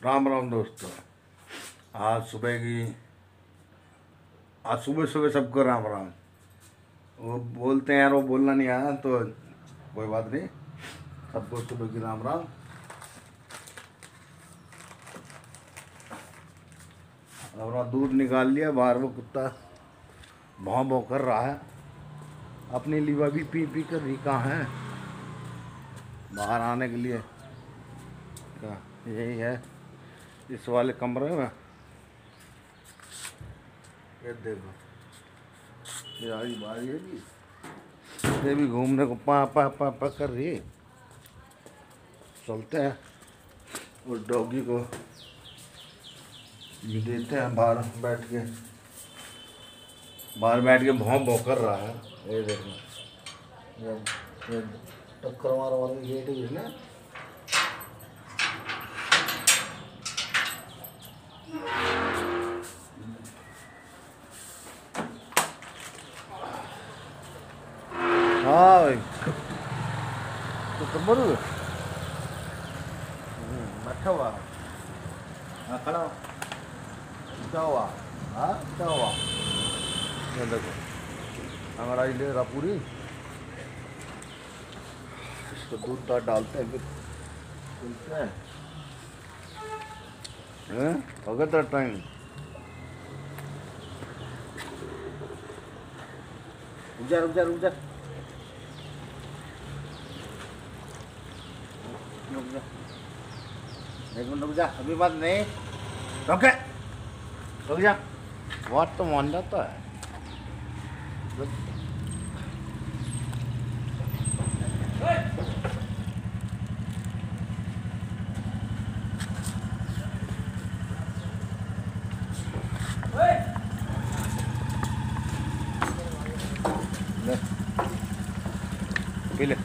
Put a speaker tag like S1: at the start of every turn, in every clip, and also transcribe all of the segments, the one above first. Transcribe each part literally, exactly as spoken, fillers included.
S1: राम राम दोस्तों। आज सुबह की आज सुबह सुबह सबको राम राम। वो बोलते हैं यार, वो बोलना नहीं आया तो कोई बात नहीं, सबको सुबह की राम राम। अपना दूध निकाल लिया बाहर, वो कुत्ता भौं भौं कर रहा है, अपनी लीवा भी पी पी कर ही कहाँ है बाहर आने के लिए। क्या यही है इस वाले कमरे में। ये देखो, ये आई बारी है जी, ये भी घूमने को पा पा पा पा कर रही है। चलते हैं उस डॉगी को भी देते हैं, बाहर बैठ के बाहर बैठ के भौं भौं कर रहा है। ये देखो, ये ये टक्कर मार मार के गेट है इसने। हाँ भाई, तो तुम बोलो बैठा हुआ, हाँ खड़ा हो, क्या हुआ, हाँ क्या हुआ। ये देखो अंगड़ाई ले रहा पूरी, इसको दूध दाद डालते हैं फिर सुनते हैं। हैं हो गया तेरा टाइम। रुक जा रुक जा रुक जा रुक जा, एक मिनट रुक जा, अभी बात नहीं, रुक रुक जा। बात तो मान जाता है। ले पी ले।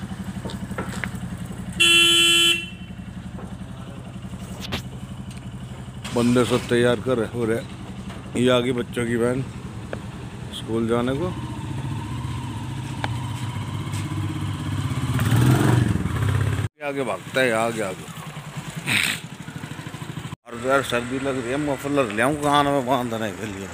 S1: बंदे सब तैयार कर रहे हो रहे, ये आगे बच्चों की वैन स्कूल जाने को। आगे भागता है, आगे आगे। और यार सर्दी लग रही है, मफलर ले आऊँ कान में बांधने के लिए।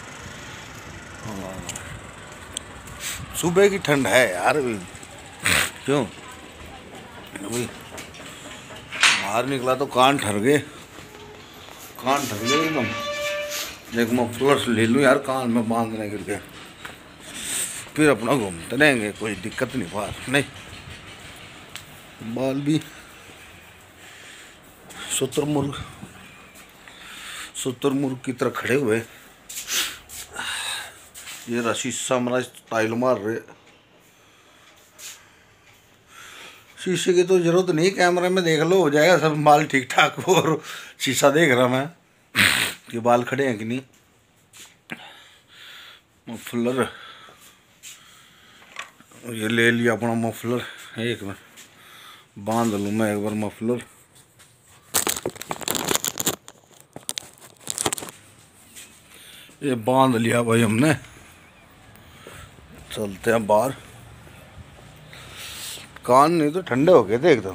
S1: सुबह की ठंड है यार अभी, क्यों अभी बाहर निकला तो कान ठर गए, कान ठर गए एकदम। एक मफलर ले लूँ यार कान में बांधने के लिए, फिर अपना घूमते रहेंगे, कोई दिक्कत नहीं बाहर नहीं। बाल भी शुतुरमुर्ग शुतुरमुर्ग की तरह खड़े हुए। ये रशी सामराज स्टाइल मार रहे। शीशे की तो जरूरत नहीं, कैमरे में देख लो हो जाएगा सब, बाल ठीक ठाक। और शीशा देख रहा मैं कि बाल खड़े हैं कि नहीं। मफलर ये ले लिया अपना मफलर, एक में बांध लूँ मैं एक बार मफलर। ये बांध लिया भाई हमने, चलते हैं बाहर। कान नहीं तो ठंडे हो गए थे एकदम,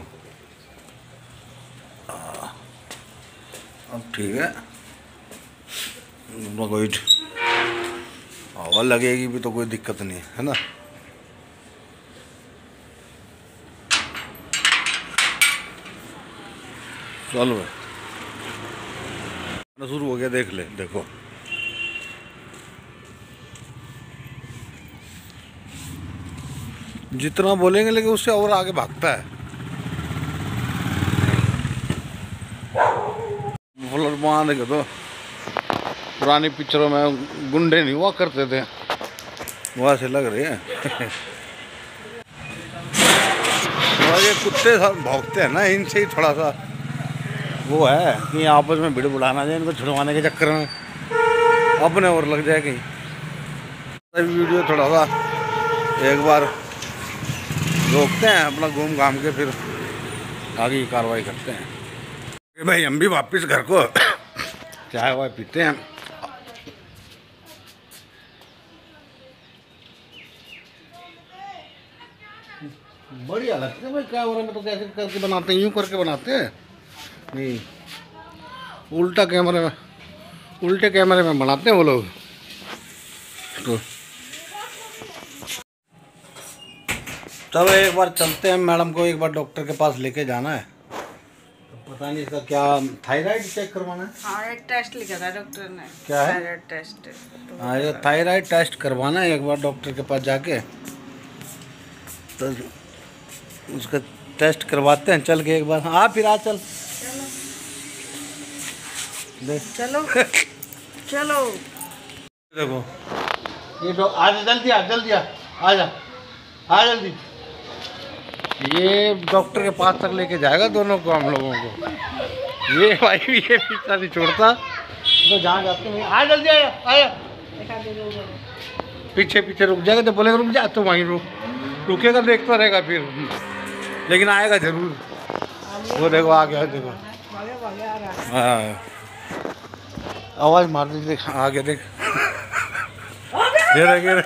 S1: अब ठीक है। कोई हवा लगेगी भी तो कोई दिक्कत नहीं है ना। चलो भाई शुरू हो गया, देख ले। देखो जितना बोलेंगे लेकिन उससे और आगे भागता है। मफलर बांध के तो पुरानी पिक्चरों में गुंडे नहीं हुआ करते थे, वहाँ से लग रहे हैं। और ये कुत्ते सब भौंकते हैं ना, इनसे ही थोड़ा सा वो है कि आपस में भीड़ बुलाना जाए, इनको छुड़वाने के चक्कर में अपने और लग जाए कहीं। वीडियो थोड़ा सा एक बार रोकते हैं, अपना घूम घाम के फिर आगे की कार्रवाई करते हैं। भाई हम भी वापस घर को चाय वाय पीते हैं। बढ़िया लगता है भाई, क्या हो रहा है, तो कैसे करके बनाते हैं, यूँ करके बनाते हैं नहीं। उल्टा कैमरे में, उल्टे कैमरे में बनाते हैं वो लोग। तो तब एक बार चलते हैं, मैडम को एक बार डॉक्टर के पास लेके जाना है। तो पता नहीं इसका क्या, थायराइड चेक करवाना है।
S2: हाँ, एक टेस्ट लिखा था डॉक्टर ने।
S1: क्या है?
S2: Thyroid test.
S1: हाँ, ये थायराइड टेस्ट करवाना है एक बार डॉक्टर के पास जाके। तो उसका टेस्ट करवाते हैं चल के एक बार। हाँ फिर आ चल देख,
S2: चलो चलो।
S1: देखो ये तो आ जा, जल्दी आ, जल्दी आ, आ जा, आ जल्दी। ये डॉक्टर के पास तक लेके जाएगा दोनों को, हम लोगों को। ये भाई ये पीछा नहीं छोड़ता, तो जहाँ जाते हैं आ जल्दी आया, आया। पीछे पीछे रुक जाएगा, जब बोलेगा रुक जा तो वहीं रुक, रुकेगा देखता रहेगा फिर, लेकिन आएगा जरूर। वो देखो आ गया, देखो हाँ आवाज़ मार दी, देख आ गया, देख ये रह गया,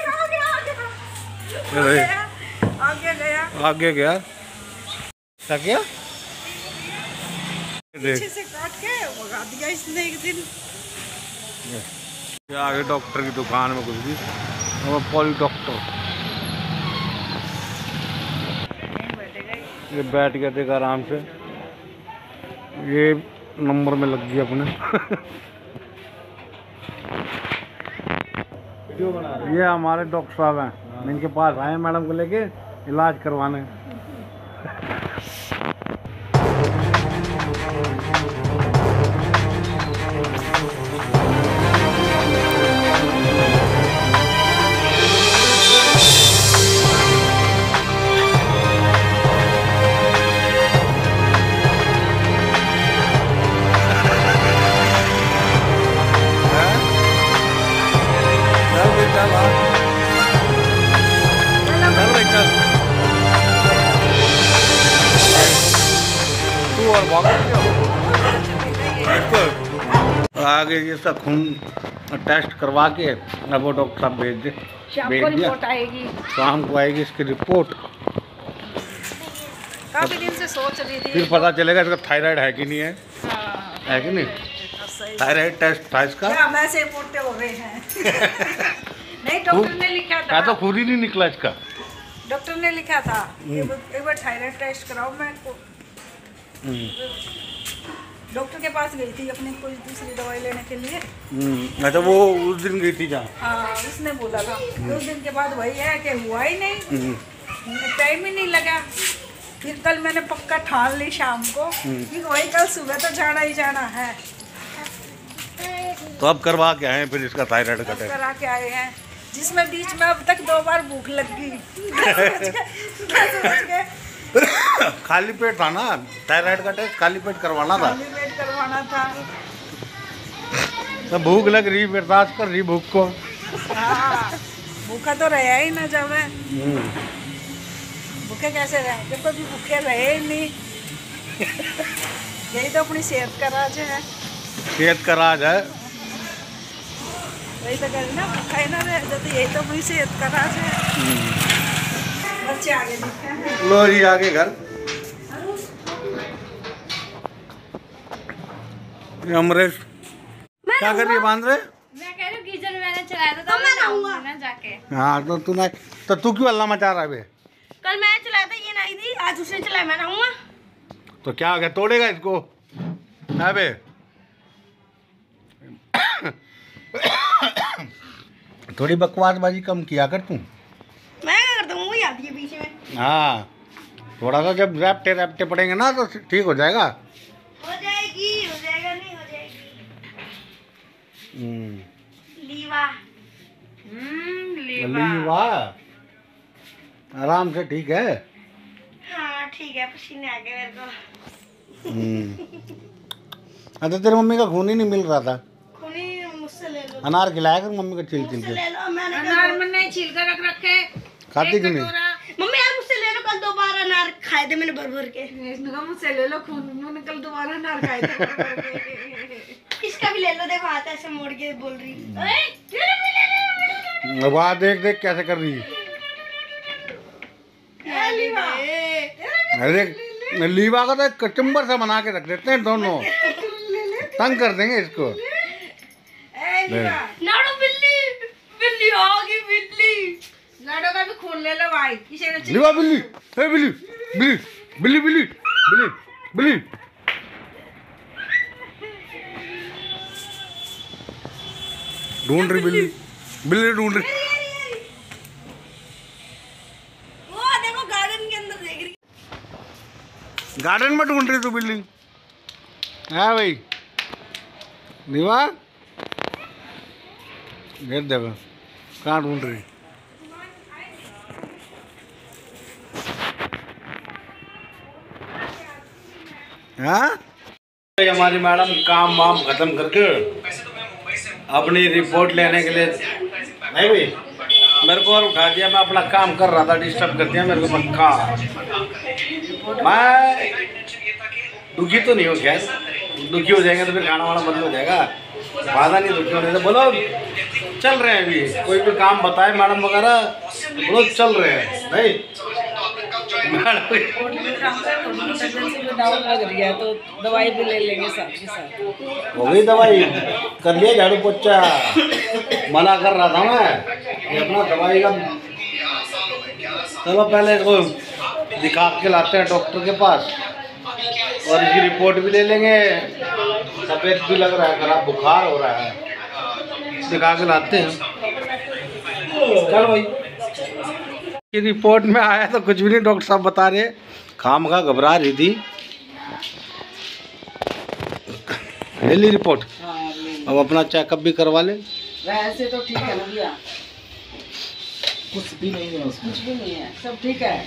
S2: आगे गया,
S1: आगे गया। क्या किया?
S2: पीछे से काट के भगा दिया इसने एक दिन।
S1: ये आगे डॉक्टर की दुकान में घुस गई, वो पॉली डॉक्टर। ये बैठ गया देख आराम से, ये नंबर में लग गया अपने। ये हमारे डॉक्टर साहब हैं, इनके पास आए मैडम को लेके इलाज करवाने। आगे ये सब खून टेस्ट करवा के अब वो डॉक्टर साहब भेज दे, भेज दिया।
S2: रिपोर्ट आएगी
S1: शाम को आएगी इसकी रिपोर्ट।
S2: काफी दिन से सोच रही थी,
S1: फिर पता चलेगा इसका थायराइड है कि नहीं है।
S2: हाँ,
S1: है कि नहीं? थायराइड टेस्ट था इसका।
S2: वैसे मोटे हो रहे हैं। नहीं, डॉक्टर ने लिखा था।
S1: तो खुद ही नहीं निकला इसका।
S2: डॉक्टर ने लिखा था एक बार थायराइड टेस्ट कराओ। मैं डॉक्टर के पास गई थी अपनी कोई दूसरी दवाई लेने के लिए।
S1: अच्छा, वो उस दिन गई थी जहाँ?
S2: हाँ, उसने बोला था। उस दिन के बाद वही है कि हुआ ही नहीं, टाइम ही नहीं लगा। फिर कल मैंने पक्का ठान ली शाम को कि वही कल सुबह तो जाना ही जाना है।
S1: तो अब करवा के आए फिर इसका थायराइड का टेस्ट
S2: करा के आए हैं, जिसमें बीच में अब तक दो बार भूख लग गई। दस बज के
S1: खाली पेट था ना, थायराइड का टेस्ट खाली पेट करवाना था।
S2: खाली पेट करवाना था।
S1: तो भूख लग रही, बर्दाश्त कर रही भूख को।
S2: हाँ, भूखा तो रहा ही ना जब है। भूखे कैसे रहे, जब कभी भूखे रहे ही नहीं। यही तो अपनी सेहत का राज है।
S1: सेहत का राज है,
S2: वही तो करें ना, भूखा ही ना रहे तो यही तो अपनी सेहत का राज है। बच्चे आगे दिखते हैं।
S1: लो जी आगे घर। अमरेश क्या कर रही है, बांध रहे?
S3: मैं कह रही हूँ गीजर मैंने चलाया था, तो मैं नहाऊंगा ना जाके।
S1: हाँ तो तू ना, तो तू क्यों अल्लाह मचा रहा है बे?
S3: कल मैं चलाया था, ये नहीं थी, आज उसने चलाया, मैं नहाऊंगा।
S1: तो क्या हो गया, तोड़ेगा इसको? अबे थोड़ी बकवासबाजी कम किया कर तू।
S3: मैं क्या करता हूँ, वही आती है पीछे में।
S1: हाँ, थोड़ा सा जब रैप्टे रैप्टे पड़ेंगे ना तो ठीक हो जाएगा।
S3: हो जाएगी, हो जाएगा, नहीं हो जाएगी। लीवा, हम्म लीवा,
S1: लीवा आराम से, ठीक है।
S3: हाँ ठीक है, पसीने आ गए मेरे को।
S1: अच्छा, तेरी मम्मी का खून ही नहीं मिल रहा था।
S3: खूनी मुझसे ले लो।
S1: अनार खिलाया कर मम्मी को छील छील
S3: मुझसे
S1: के।
S3: ले लो, मैंने
S2: अनार मैंने छील कर रख रखे।
S1: खाती क्यों नहीं?
S3: मम्मी यार मुझसे ले लो, कल दो बार अनार खाए थे मैंने भर भर के।
S2: इसने कहा मुझसे ले लो खून, मैंने कल दोबारा अनार खाए थे।
S3: इसका भी ले लो, देखो हाथ ऐसे मोड़ के बोल रही।
S1: वाह, देख देख कैसे कर रही है। अरे लीवा का तो कचुम्बर सा बना के रख देते हैं दोनों। तंग कर देंगे इसको।
S2: ए लिवा,
S3: नाड़ो बिल्ली बिल्ली आ गई बिल्ली।
S2: लाडो का भी खून ले लो भाई, किसी ने
S1: लिवा बिल्ली, ए बिल्ली बिल्ली बिल्ली बिल्ली बिल्ली बिल्ली। ढूंढ रही बिल्ली, बिल्ली ढूंढ रही।
S3: वो देखो गार्डन के अंदर देख रही।
S1: गार्डन में ढूंढ रही तू बिल्ली? हाँ भाई निवा, घेर देखो कहाँ ढूंढ रही। हाँ हमारी मैडम काम वाम खत्म करके अपनी रिपोर्ट लेने के लिए, नहीं भाई मेरे को और उठा दिया। मैं अपना काम कर रहा था, डिस्टर्ब कर दिया मेरे को पक्का। मैं दुखी तो नहीं हो, खैर दुखी हो जाएंगे तो फिर खाना वाना बंद हो जाएगा। वादा नहीं दुखी होने से। बोलो चल रहे हैं, अभी कोई भी काम बताए मैडम वगैरह, बोलो चल रहे हैं भाई।
S2: डाउन लग रही है तो दवाई भी ले लेंगे साथ के साथ।
S1: हो गई दवाई, कर लिया झाड़ू पोछा। मना कर रहा था मैं ये अपना दवाई का। चलो पहले इसको दिखा के लाते हैं डॉक्टर के पास और इसकी रिपोर्ट भी ले लेंगे। सफेद भी लग रहा है, खराब बुखार हो रहा है, दिखा के लाते हैं। चल भाई की रिपोर्ट में आया तो कुछ भी नहीं, डॉक्टर साहब बता रहे खाम खा घबरा रही थी। ले ली रिपोर्ट, अब अपना चेकअप भी करवा ले।
S2: वैसे तो ठीक है ना भैया,
S4: कुछ भी नहीं है उसमें।
S2: कुछ भी नहीं है, सब ठीक है।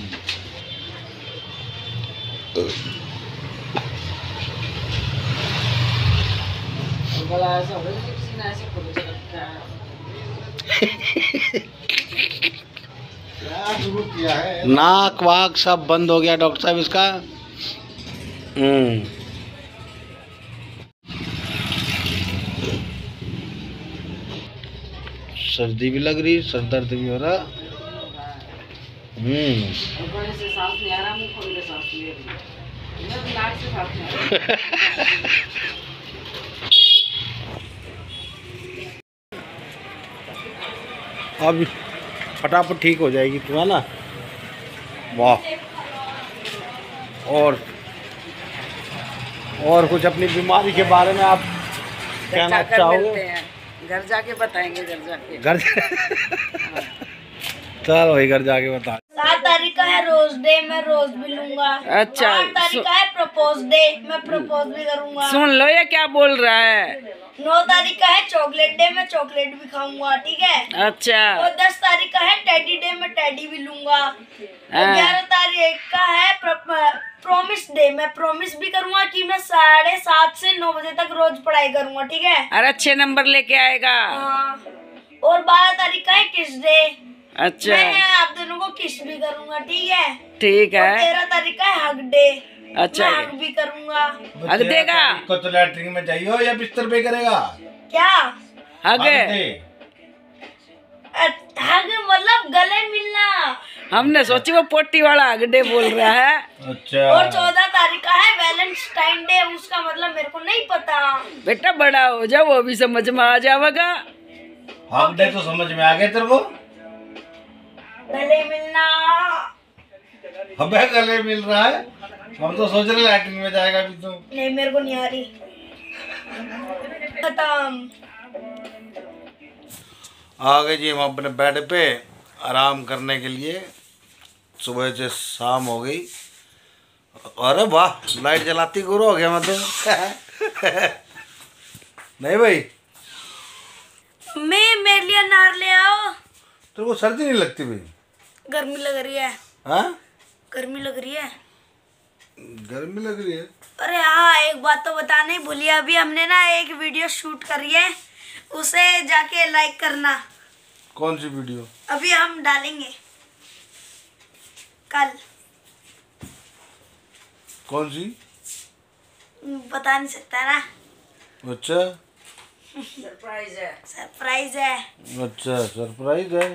S2: गला ऐसा हो गया कि किसी ने ऐसे खोल के रखा है।
S1: क्या शुरू किया है? नाक वाक सब बंद हो गया डॉक्टर साहब इसका। हम्म सर्दी भी लग रही, सर दर्द भी हो रहा। हम्म
S2: ऊपर से सांस नहीं आ रहा, मुंह खोल के सांस ले रही है। मैं नाक से सांस नहीं आ रहा।
S1: अब फटाफट ठीक हो जाएगी तू, है ना? वाह। और और कुछ अपनी बीमारी के बारे में आप कहना चाहोगे?
S2: घर जाके बताएंगे, घर जाके
S1: घर चलो भाई घर जाके बता।
S3: सात तारीख का है रोज डे, मैं रोज भी लूंगा।
S2: अच्छा,
S3: आठ तारीख का है प्रपोज डे, मैं प्रपोज भी करूंगा।
S2: सुन लो ये क्या बोल रहा है।
S3: नौ तारीख का है चॉकलेट डे, मैं चॉकलेट भी खाऊंगा, ठीक है।
S2: अच्छा,
S3: और दस तारीख का है टेडी डे, मैं टेडी भी लूंगा। और ग्यारह तारीख का है प्रॉमिस डे, मैं प्रॉमिस भी करूंगा कि मैं साढ़े सात से नौ बजे तक रोज पढ़ाई करूंगा, ठीक है।
S2: अरे अच्छे नंबर लेके आएगा।
S3: हाँ। और बारह तारीख का है किस डे,
S2: अच्छा
S3: मैं आप दोनों को किस भी करूंगा, ठीक है।
S2: ठीक
S3: और
S2: है।
S3: तेरह तारीख का है हग डे,
S2: अच्छा,
S3: मैं हग भी करूंगा।
S2: हग देगा
S1: तो, तो लैट्रिन में जाइयो या बिस्तर पे करेगा?
S3: क्या
S2: हग?
S3: हग मतलब गले मिलना।
S2: हमने सोची वो पोटी वाला हग डे बोल रहा है।
S1: अच्छा।
S3: और चौदह तारीख का है वैलेंटाइन डे, उसका मतलब मेरे को नहीं पता।
S2: बेटा बड़ा हो जाओ, वो भी समझ में आ जाएगा।
S1: हग डे तो समझ में आ गया तेरे को?
S3: गले मिलना।
S1: अबे गले मिल रहा है, हम तो सोच रहे लैट्रिन में जाएगा अभी तो।
S3: नहीं मेरे को नहीं आ रही। खत्म।
S1: आ गए जी हम अपने बेड पे आराम करने के लिए। सुबह से शाम हो गई। अरे वाह, लाइट जलाती गुरु हो गया मैं तो। नहीं भाई,
S3: मैं मेरे लिए नार ले आओ।
S1: तेरे को सर्दी नहीं लगती भाई?
S3: गर्मी लग रही है।
S1: हाँ
S3: गर्मी लग रही है।
S1: गर्मी लग रही है?
S3: अरे हाँ, एक बात तो बताना ही भूली, अभी हमने ना एक वीडियो शूट करी है, उसे जाके लाइक करना।
S1: कौन सी वीडियो?
S3: अभी हम डालेंगे कल।
S1: कौन सी?
S3: बता नहीं सकता ना।
S1: अच्छा
S2: सरप्राइज है।
S3: सरप्राइज है।
S1: अच्छा सरप्राइज है।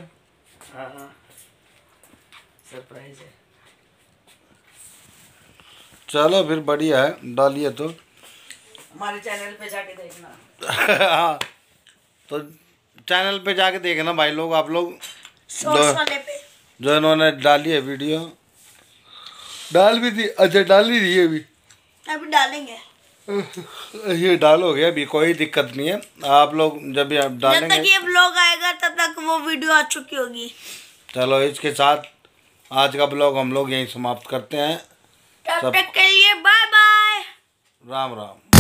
S2: सरप्राइज है।
S1: चलो फिर बढ़िया है, डालिए तो।
S2: हमारे चैनल पे जाके देखना।
S1: हाँ, तो चैनल पे जाके देखना भाई लोग, आप लोग
S3: शॉर्ट्स वाले पे
S1: जो इन्होंने डाली है वीडियो, डाल भी दी, अच्छा डाल ही दी है अभी,
S3: अभी डालेंगे।
S1: ये डालोगे अभी, कोई दिक्कत नहीं है। आप लोग जब भी आप
S3: जब
S1: डालेंगे,
S3: तक ये ब्लॉग आएगा तब तक वो वीडियो आ चुकी होगी।
S1: चलो इसके साथ आज का ब्लॉग हम लोग यहीं समाप्त करते हैं।
S3: तब
S1: सब
S3: तक के लिए बाय बाय।
S1: राम राम।